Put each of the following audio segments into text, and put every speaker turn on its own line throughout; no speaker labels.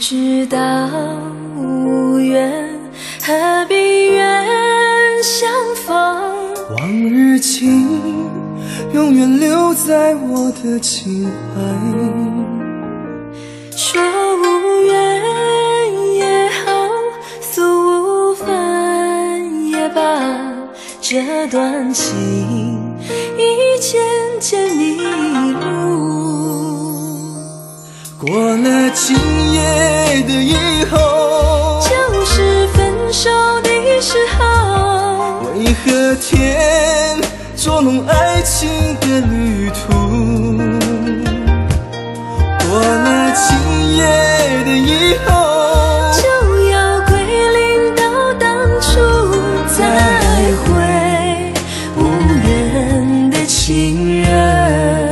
知道无缘，何必愿相逢？
往日情永远留在我的情怀。
说无缘也好，诉无烦也罢，这段情已渐渐迷路。
过了今夜的以后，
就是分手的时候。
为何天捉弄爱情的旅途？过了今夜的以后，
就要归零到当初，再会无缘的情人。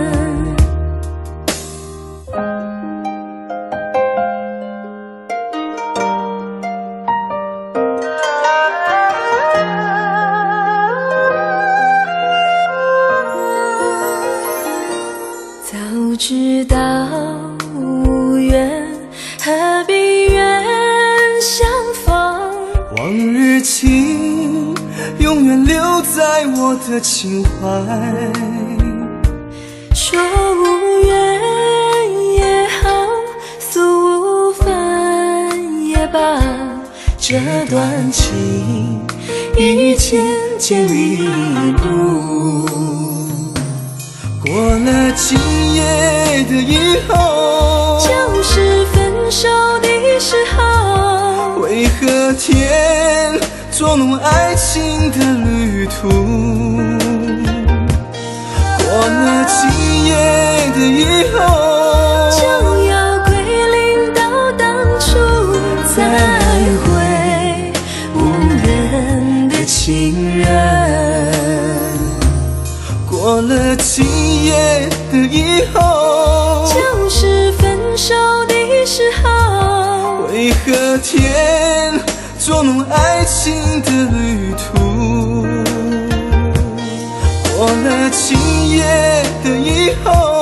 早知道无缘，何必愿相逢？
往日情永远留在我的情怀。
说无缘也好，诉无烦也罢，这段情已渐渐迷路。
过了今夜的以后，
就是分手的时候。
为何天捉弄爱情的旅途？过了今夜的以后，
就要归零到当初，再会无缘的情人。
过了今夜的以后，
就是分手的时候。
为何天捉弄爱情的旅途？过了今夜的以后。